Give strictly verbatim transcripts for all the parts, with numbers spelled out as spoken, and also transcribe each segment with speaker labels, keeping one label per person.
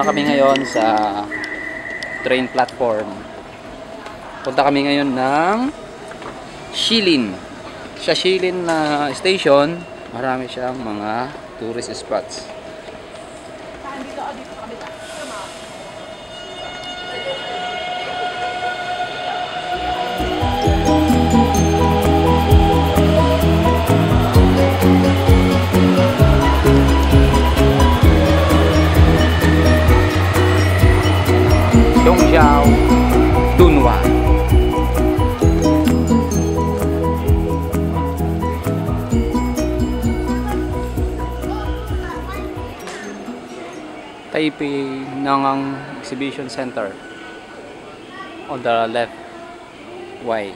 Speaker 1: kami ngayon sa train platform. Punta kami ngayon ng Shilin. Sa Shilin na station, marami siyang mga tourist spots. Taipei Mang Exhibition Center on the left way.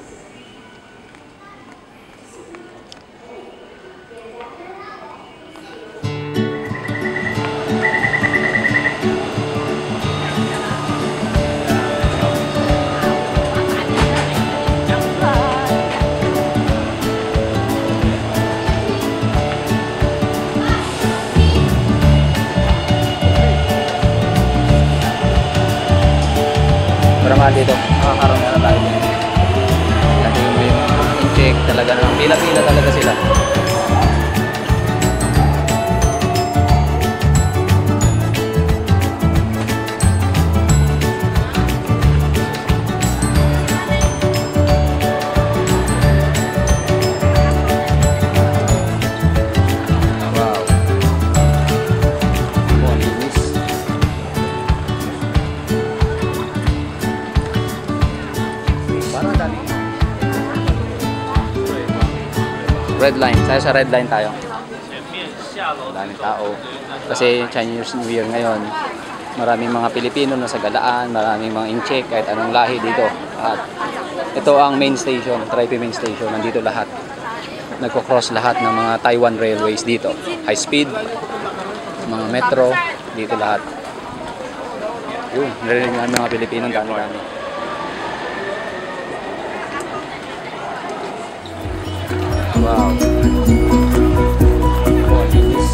Speaker 1: Dito, makakaroon na tayo dito. Kasi yung in-check talaga naman, pila-pila talaga sila. Red line, tayo sa red line tayo. Daming tao. Kasi Chinese New Year ngayon. Maraming mga Pilipino na sa galaan, maraming mga in-check, kahit anong lahi dito. At ito ang main station, Taipei main station. Nandito lahat. Nagko-cross lahat ng mga Taiwan Railways dito. High speed, mga metro, dito lahat. Yun, narinig namin mga Pilipino, dami-dami. Wow. Oh, linis.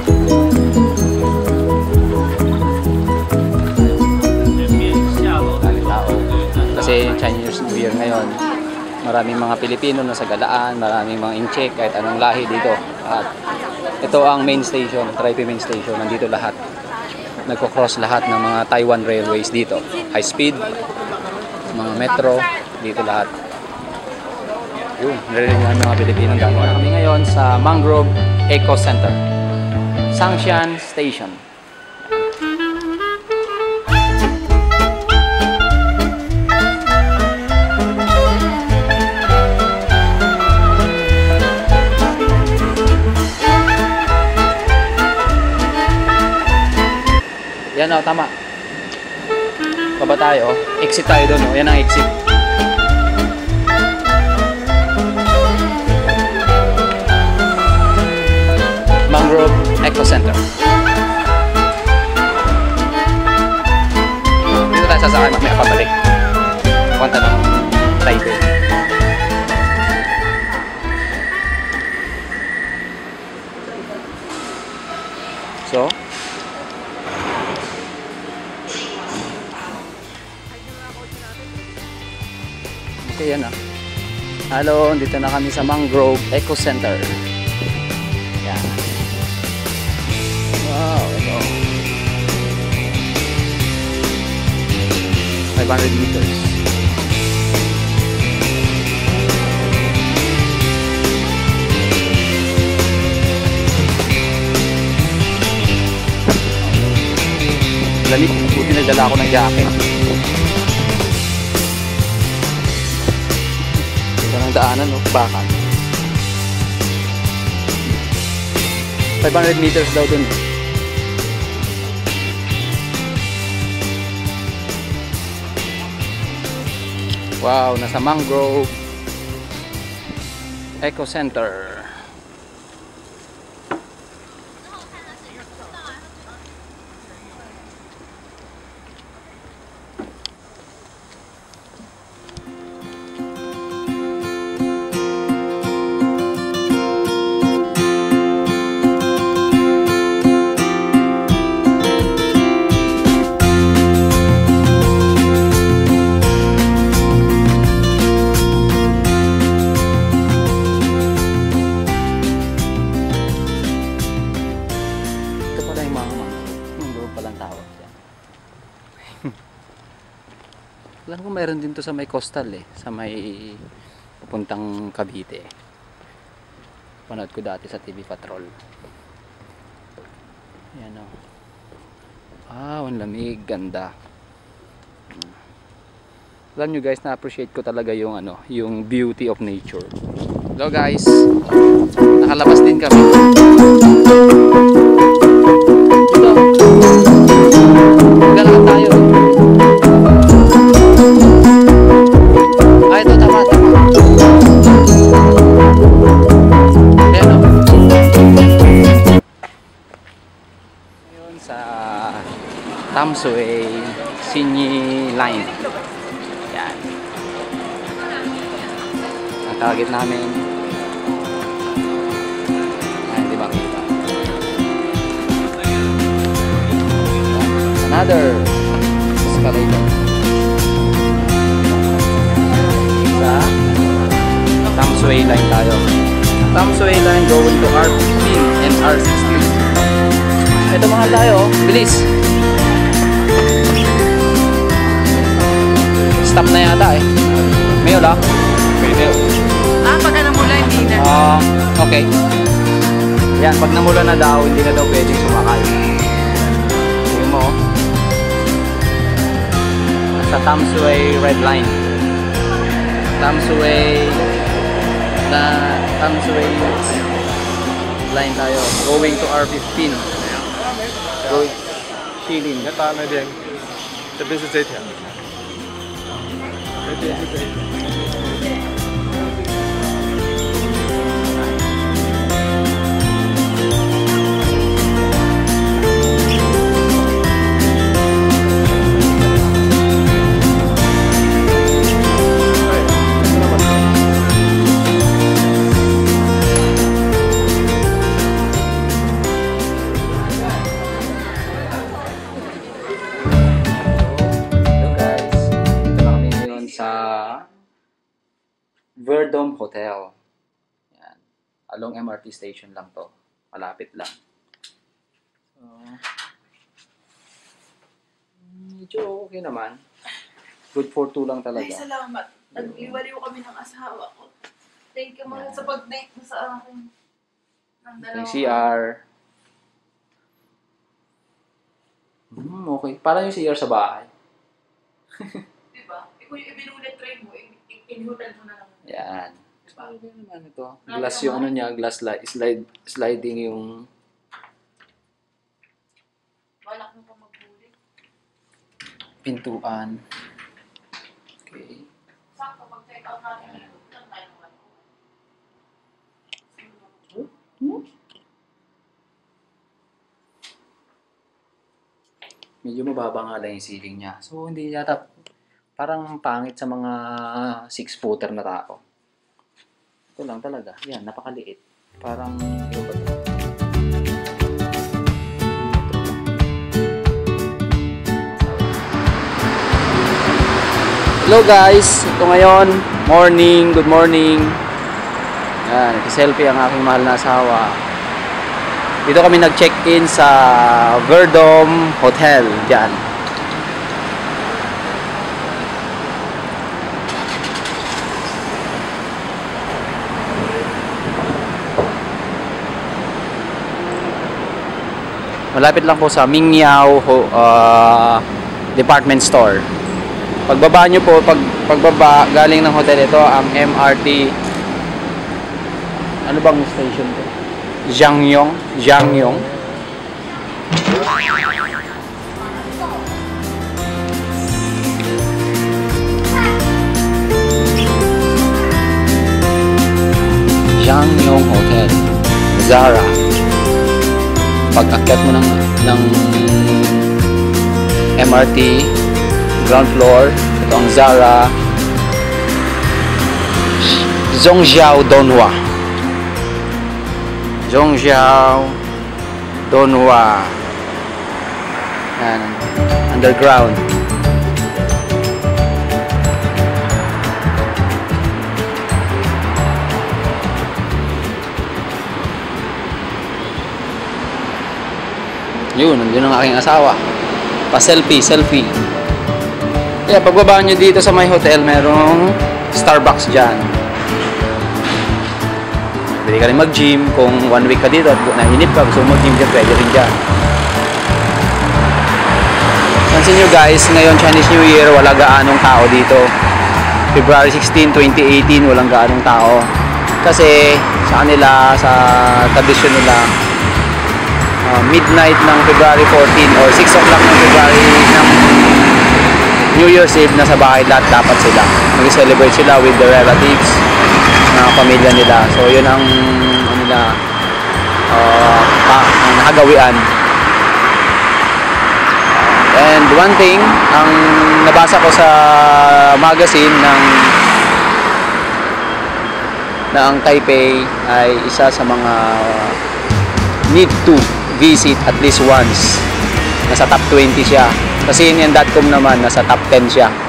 Speaker 1: Daming tao. Kasi Chinese New Year ngayon. Maraming mga Pilipino na sa galaan, maraming mga in-check, kahit anong lahi dito. At ito ang main station, Taipei main station. Nandito lahat. Nagko-cross lahat ng mga Taiwan Railways dito. High speed, mga metro, dito lahat. Yun, narinig namin mga Pilipino. Dami kami ngayon sa Mangrove Eco Center, Sangshan Station. Yan o, tama. Baba tayo. Exit tayo doon o. Yan ang exit. Mangrove Eco Center. Dito tayo sasakay, mamaya pabalik. Punta ng Taipei. So, okay, yan ah. Hello, dito na kami sa Mangrove Eco Center. Yan. Wow, ito. five hundred meters. Lamig, buti nagdala ako ng jacket. Ito ng daanan, no? Bakal. five hundred meters daw dun. Wow, nasa Mangrove Eco Center. Alam ko mayroon din to sa may coastal eh, sa may papuntang Cavite. Panood ko dati sa T V Patrol. Ayan o. Ah, ang lamig, ganda. Alam nyo guys, na-appreciate ko talaga yung ano, yung beauty of nature. Hello guys, nakalabas din kami. Ito, maglalakad tayo. Ah, ito, tama, tama. Ayan o. Ngayon sa Tamsui Sinyi Line. Yan. Ang target namin. Ayan, di ba kita? Another escalator. Sa Tamsui Line tayo. Tamsui Line going to R fifteen and R sixteen. Ito mahal tayo. Bilis. Stop na yata eh. Mayo lang. Okay, mayo.
Speaker 2: Ah, pagka namula hindi na.
Speaker 1: Ah, uh, okay. Yan, pag namula na daw, hindi na daw pwedeng sumakay. Tingnan mo. Sa Tamsui Red Line. Tamsui na Tamsui Line tayo. Going to R fifteen. Going Shilin.
Speaker 3: 你打那边，这边是这条。
Speaker 1: Verdom Hotel. Yan. Along M R T station lang to. Malapit lang. So, medyo okay naman. Good for two lang talaga.
Speaker 2: Ay, salamat. Nag-iwaliw kami ng asawa ko. Thank you mga sa pag-night mo sa akin. Ng dalawa.
Speaker 1: Yung C R. Hmm, okay. Parang yung C R sa bahay.
Speaker 2: Diba? Ikaw yung ibinulit tray mo, in-hotel mo na lang.
Speaker 1: Yan. Ano naman ito? Glass yung ano niya, glass slide, slide sliding yung
Speaker 2: Balak mo pa magbulit.
Speaker 1: pintuan. Okay.
Speaker 2: Sakto, pag-check out natin, lang tayo naman.
Speaker 1: Medyo mababa nga lang yung ceiling niya. So, hindi yata parang pangit sa mga six-footer na tao. Ito lang talaga. Yan, napakaliit. Parang, ano ba ito? Hello guys! Ito ngayon, morning, good morning. Yan, nag-selfie ang aking mahal na asawa. Dito kami nag-check-in sa Verdom Hotel. Diyan. Malapit lang po sa Mingyao uh, department store. Pagbaba nyo po, pag, pagbaba galing ng hotel, ito ang M R T. Ano bang station to? Jiangyong. Jiangyong. Jiangyong Hotel. Zara. Pag-akyat mo ng, ng M R T, ground floor, ito ang Zara, Zhongjiao Donghua. Zhongjiao Donghua. Yan, underground. Yun, nandiyan ang aking asawa. Pa-selfie, selfie. Yeah, pagbaba nyo dito sa may hotel, merong Starbucks dyan. Pwede ka rin mag-gym kung one week ka dito at nainip ka, gusto mo mag-gym dyan, pwede rin dyan. Pansin nyo guys, ngayon Chinese New Year, wala gaanong tao dito. February sixteen, twenty eighteen, walang gaanong tao. Kasi sa kanila, sa tradisyon nila, uh, midnight ng February fourteen or six o'clock ng February ng New Year's Eve, nasa bahay lahat dapat sila. Mag-celebrate sila with the relatives, mga pamilya nila. So yun ang ano nila, uh, ang nakagawian. And one thing, ang nabasa ko sa magazine ng na ang Taipei ay isa sa mga need to visit at least once. Nasa top twenty siya. Kasi Indian dot com naman, nasa top ten siya.